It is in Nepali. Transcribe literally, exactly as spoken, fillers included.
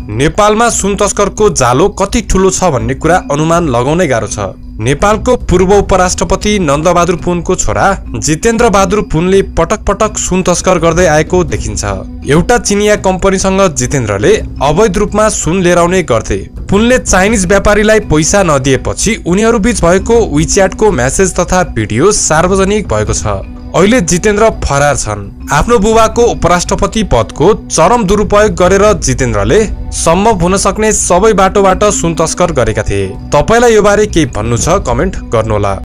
नेपालमा सुन तस्करको जालो कति ठूलो छ भन्ने कुरा अनुमान लगाउनै गाह्रो छ। नेपालको पूर्व उपराष्ट्रपति नन्दबहादुर पुनको छोरा जितेन्द्र बहादुर पुनले पटक पटक सुन तस्कर गर्दै आएको देखिन्छ। एउटा चिनिया कम्पनीसँग जितेन्द्रले अवैध रूपमा सुन लिएर आउने गर्थे। पुनले चाइनिज व्यापारीलाई पैसा नदिएपछि उनीहरूबीच भएको विच्याटको मेसेज तथा भिडियो सार्वजनिक भएको छ। अहिले जितेन्द्र फरार छन्। आफ्नो बुबाको उपराष्ट्रपति पदको चरम दुरुपयोग गरेर जितेन्द्रले सम्भव हुन सक्ने सबै बाटोबाट सुन तस्कर गरेका थिए। तपाईलाई यो बारे के भन्नु छ कमेन्ट गर्नुहोला।